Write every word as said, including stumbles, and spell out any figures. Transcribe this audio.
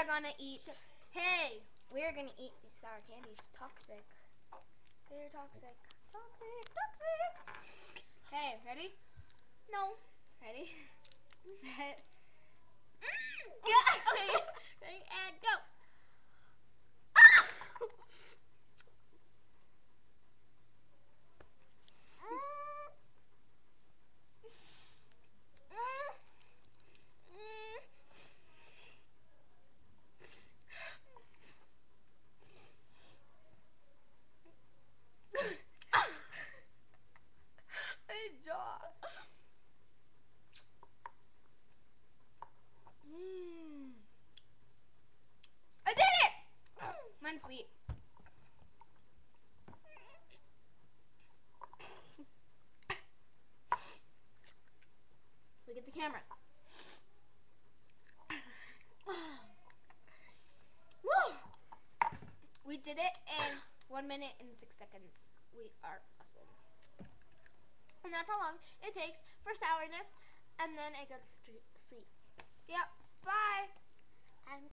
are gonna eat. Hey, We're gonna eat these sour candies. Toxic. They're toxic. Toxic. Toxic. Okay, ready? no. Ready? Set. Yeah. Okay, ready and go. My jaw. Mm. I did it! Mine's sweet. Look at the camera. Woo! We did it in one minute and six seconds. We are awesome. And that's how long it takes for sourness, and then it goes to sweet. Yep. Bye. I'm